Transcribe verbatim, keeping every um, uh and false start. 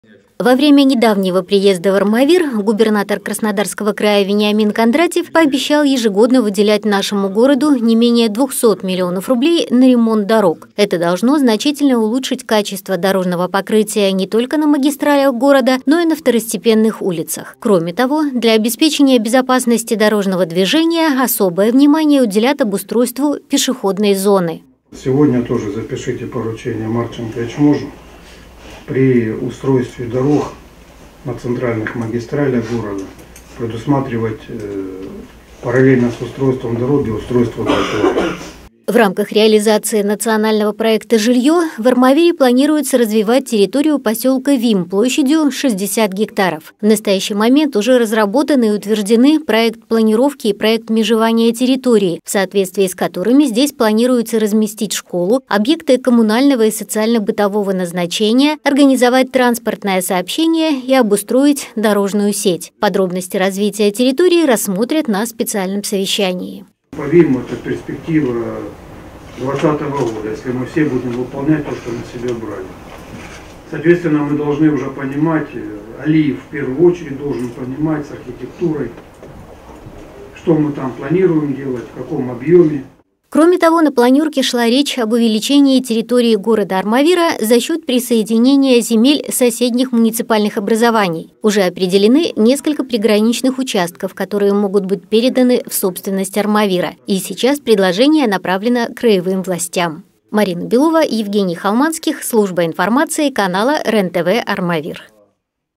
Во время недавнего приезда в Армавир губернатор Краснодарского края Вениамин Кондратьев пообещал ежегодно выделять нашему городу не менее двухсот миллионов рублей на ремонт дорог. Это должно значительно улучшить качество дорожного покрытия не только на магистралях города, но и на второстепенных улицах. Кроме того, для обеспечения безопасности дорожного движения особое внимание уделят обустройству пешеходной зоны. Сегодня тоже запишите поручение Марченко и Чмужу. При устройстве дорог на центральных магистралях города предусматривать э, параллельно с устройством дороги устройство тротуара. В рамках реализации национального проекта «Жилье» в Армавире планируется развивать территорию поселка Вим площадью шестьдесят гектаров. В настоящий момент уже разработаны и утверждены проект планировки и проект межевания территории, в соответствии с которыми здесь планируется разместить школу, объекты коммунального и социально-бытового назначения, организовать транспортное сообщение и обустроить дорожную сеть. Подробности развития территории рассмотрят на специальном совещании. По Виму это перспектива двадцатого года, если мы все будем выполнять то, что на себя брали. Соответственно, мы должны уже понимать, Алиев в первую очередь должен понимать с архитектурой, что мы там планируем делать, в каком объеме. Кроме того, на планерке шла речь об увеличении территории города Армавира за счет присоединения земель соседних муниципальных образований. Уже определены несколько приграничных участков, которые могут быть переданы в собственность Армавира. И сейчас предложение направлено краевым властям. Марина Белова, Евгений Холманских, служба информации канала РЕН-ТВ Армавир.